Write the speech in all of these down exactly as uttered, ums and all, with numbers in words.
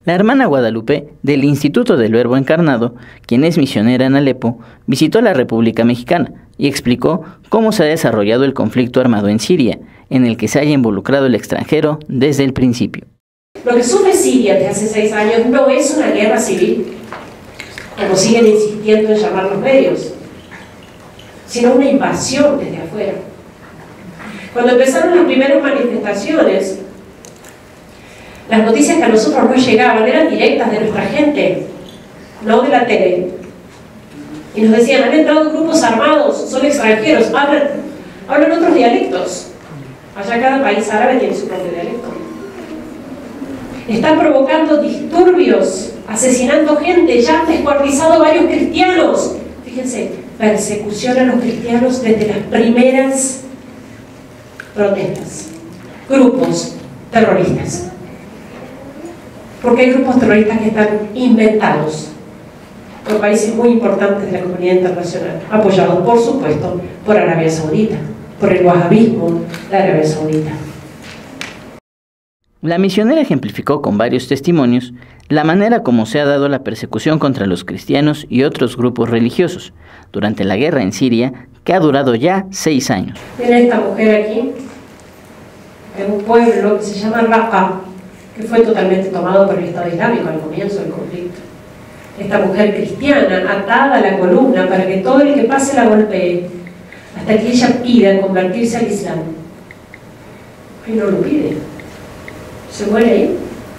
La hermana Guadalupe, del Instituto del Verbo Encarnado, quien es misionera en Alepo, visitó la República Mexicana y explicó cómo se ha desarrollado el conflicto armado en Siria, en el que se haya involucrado el extranjero desde el principio. Lo que sufre Siria desde hace seis años no es una guerra civil, como siguen insistiendo en llamar los medios, sino una invasión desde afuera. Cuando empezaron las primeras manifestaciones, las noticias que a nosotros nos llegaban eran directas de nuestra gente, no de la tele. Y nos decían, han entrado grupos armados, son extranjeros, hablan, hablan otros dialectos. Allá cada país árabe tiene su propio dialecto. Están provocando disturbios, asesinando gente, ya han descuartizado varios cristianos. Fíjense, persecución a los cristianos desde las primeras protestas. Grupos terroristas. Porque hay grupos terroristas que están inventados por países muy importantes de la comunidad internacional, apoyados, por supuesto, por Arabia Saudita, por el wahabismo de Arabia Saudita. La misionera ejemplificó con varios testimonios la manera como se ha dado la persecución contra los cristianos y otros grupos religiosos durante la guerra en Siria, que ha durado ya seis años. Miren esta mujer aquí, en un pueblo que se llama Raqqa, que fue totalmente tomado por el Estado Islámico al comienzo del conflicto. Esta mujer cristiana, atada a la columna para que todo el que pase la golpee, hasta que ella pida convertirse al Islam. Y no lo pide. Se muere ahí.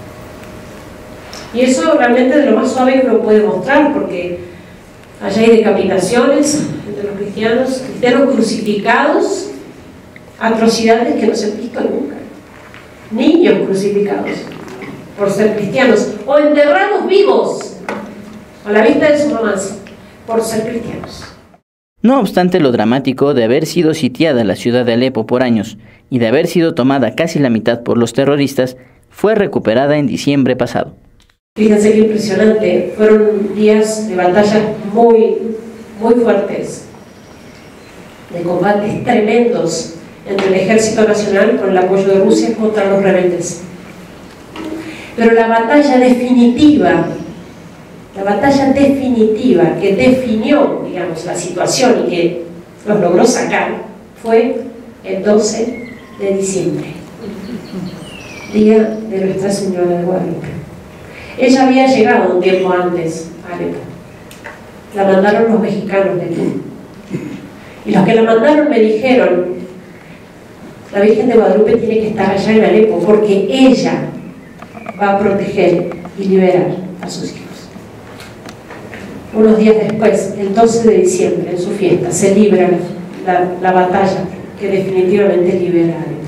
Y eso realmente de lo más suave que uno puede mostrar, porque allá hay decapitaciones entre los cristianos, cristianos crucificados, atrocidades que no se han visto nunca. Niños crucificados por ser cristianos, o enterrados vivos a la vista de sus mamás por ser cristianos. No obstante lo dramático de haber sido sitiada la ciudad de Alepo por años y de haber sido tomada casi la mitad por los terroristas, fue recuperada en diciembre pasado. Fíjense qué impresionante, fueron días de batallas muy, muy fuertes, de combates tremendos entre el Ejército Nacional con el apoyo de Rusia contra los rebeldes. Pero la batalla definitiva, la batalla definitiva que definió, digamos, la situación y que los logró sacar, fue el doce de diciembre, día de Nuestra Señora de Guadalupe. Ella había llegado un tiempo antes a Alepo. La mandaron los mexicanos de aquí. Y los que la mandaron me dijeron, la Virgen de Guadalupe tiene que estar allá en Alepo porque ella va a proteger y liberar a sus hijos. Unos días después, el doce de diciembre, en su fiesta, se libra la, la batalla que definitivamente libera a Alepo.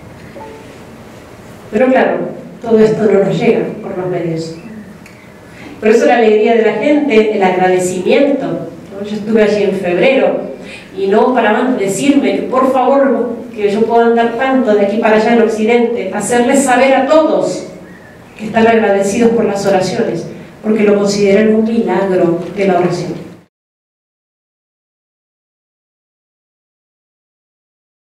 Pero claro, todo esto no nos llega por los medios. Por eso la alegría de la gente, el agradecimiento, ¿no? Yo estuve allí en febrero y no paraban de decirme que por favor, que yo puedo andar tanto de aquí para allá en Occidente, hacerles saber a todos que están agradecidos por las oraciones, porque lo consideran un milagro de la oración.